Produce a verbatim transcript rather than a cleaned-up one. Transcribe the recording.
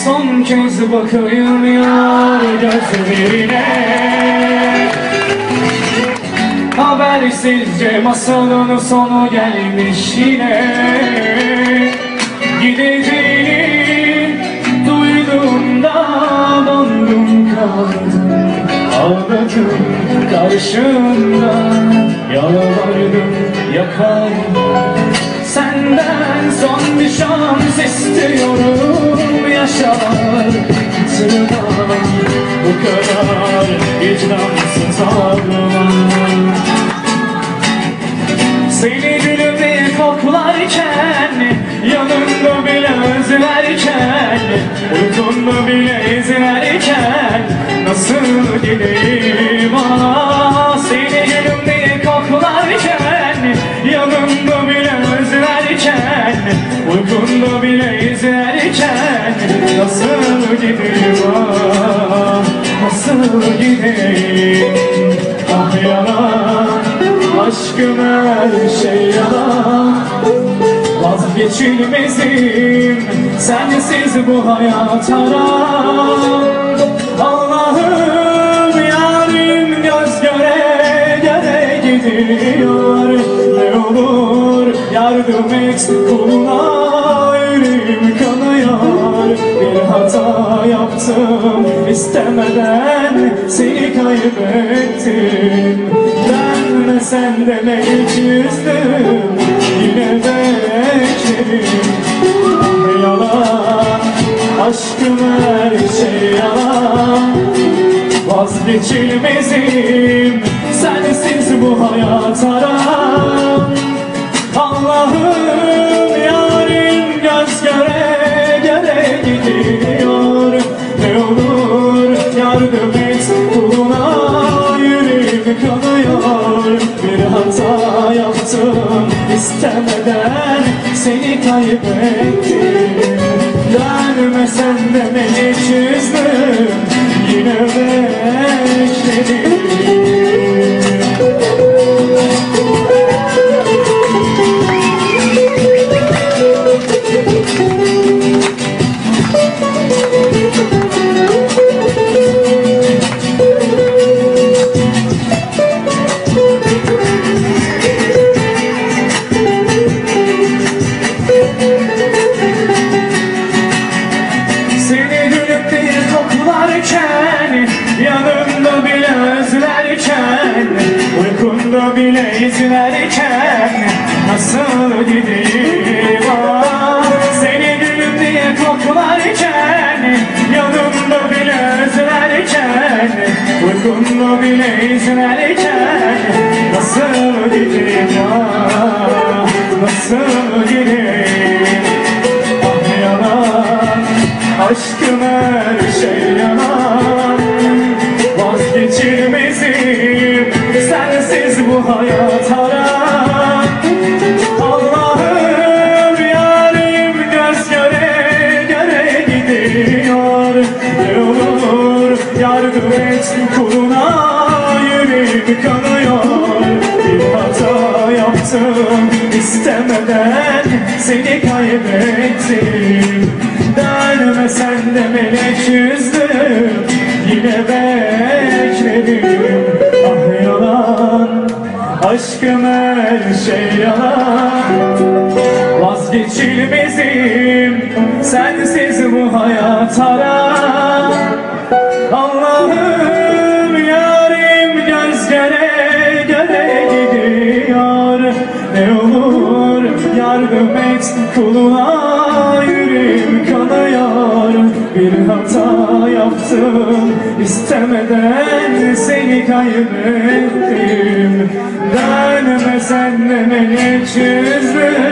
son kez bakayım yar gözlerine. Habersizce masalın sonu gelmiş yine. Gideceğini duyduğumda dondum kaldım, ağladım karşımda, yalvardım yakardım. Senden son bir şans istiyorum, yaşar hatırına. Bu kadar vicdansız ağlama. Seni gülümle koklarken, yanında bile özlerken, uykunda bile izlerken nasıl gideyim ah? Seni gülümle koklarken, yanında bile özlerken, uykunda bile izlerken nasıl gideyim ah? Nasıl gideyim ah yalan, aşkım her şey yalan. Vazgeçilmezim sensiz bu hayat haram. Allah'ım yarim göz göre göre gidiyor. Ne olur yardım et kuluna, yüreğim kanıyor. Bir hata yaptım istemeden, seni kaybettim. Dönmesen de hiç yüzdüm, yine beklerim. Ah yalan, aşkım her şey yalan. Vazgeçilmezim sensiz bu hayat haram. Allah'ım yarim göz göre göre gidiyor. Ne olur yardım et kuluna, yüreğim kanıyor. Bir hata yaptım istemeden, seni kaybettim. Dönmesen de beni çözdüm, yine bekledim. Yanımda bile özlerken, uykunda bile izlerken nasıl gideyim ah? Seni gülüm diye koklarken, yanımda bile özlerken, uykunda bile izlerken nasıl gideyim ah? Nasıl gideyim ah yalan, aşkım her şey yalan. Vazgeçilmezim sensiz bu hayat haram. Allah'ım yarim göz göre göre gidiyor. Ne olur yardım et kuluna, yüreğim kanıyor. Bir hata yaptım istemeden, seni kaybettim. Dönmesen de melek yüzdüm, yine bekledim. Ah yalan, aşkım her şey yalan. Vazgeçilmezim sensiz bu hayat haram. Allah'ım yarim göz göre göre gidiyor. Ne olur yardım et kuluna, yüreğim kanıyor. Bir hata yaptım istemeden, seni kaybettim. Dönmesen de beni çözdüm,